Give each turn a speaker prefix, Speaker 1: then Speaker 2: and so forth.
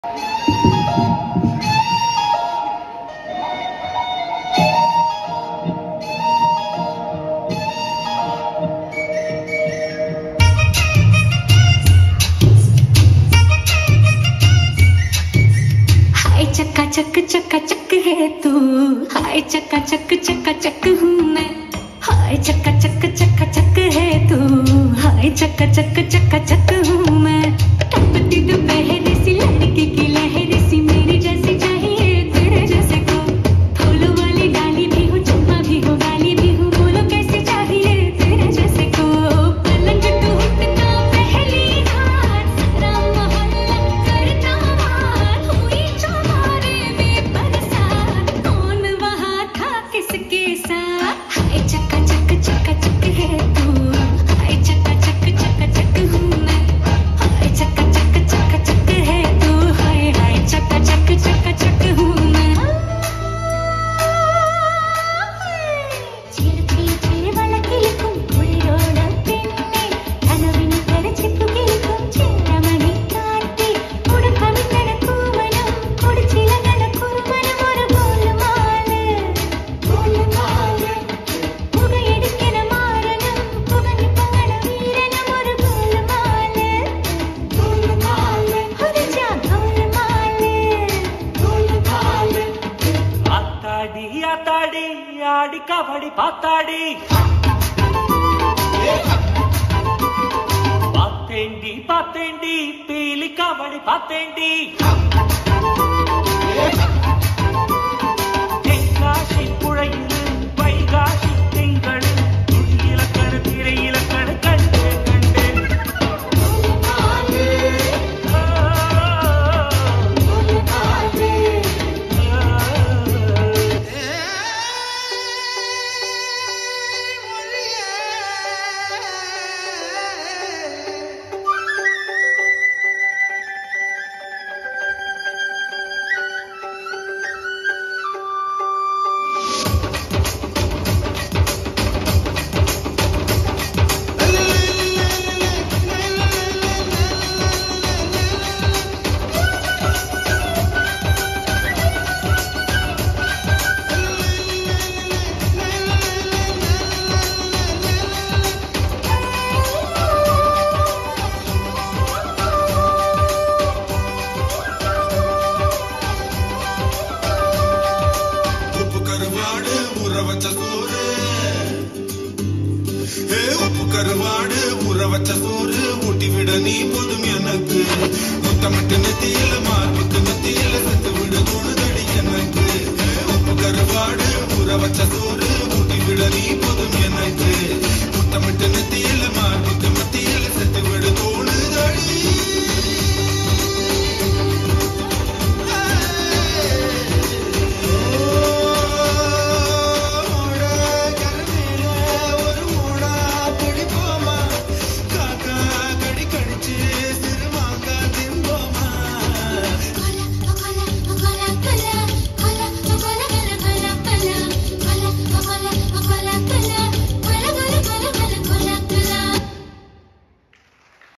Speaker 1: चक्का चक है तू, हाय चक्का चक हूँ मैं। हाय चक्का चक है तू, हाय चक्का चक हूँ मैं। टपकती दोपहर सी लड़की की लहर सी, मेरे जैसी चाहिए तेरे जैसे को। फूलों वाली डाली भी हूँ, चम्पा भी हूँ, गाली भी हूँ, बोलो कैसे चाहिए तेरे जैसे को। पलंग टूटता पहली रात, सारा मोहल्ला करता मार, हुई चौबारे में बरसात, कौन वहाँ था किसके साथ। हाय चक्का चक है तू, हाय चक्का चक हूँ मैं। हाय चक्का चक है तू, हाय हाय चक्का चक हूँ मैं। చీర వాళ్ళ కిలుకుం పురిరోడ పెన్నే, కనవిని తెరచిప్పు కిలుకుం చిన్నమణి కాంతి, ఉడకవితన కూమనం కుడిచిలగల కురుమనం ஒரு గోలుమాల புக எடுக்கிற மாறனம், புகனி பங்கன வீரனம் ஒரு గోలుమాల హుదజా గోలుమాల
Speaker 2: ஆத்தாடி ஆத்தாடி ஆடி கபடி பாத்தாடி, பாத்தேண்டி பீலி கபடி பாத்தேண்டி।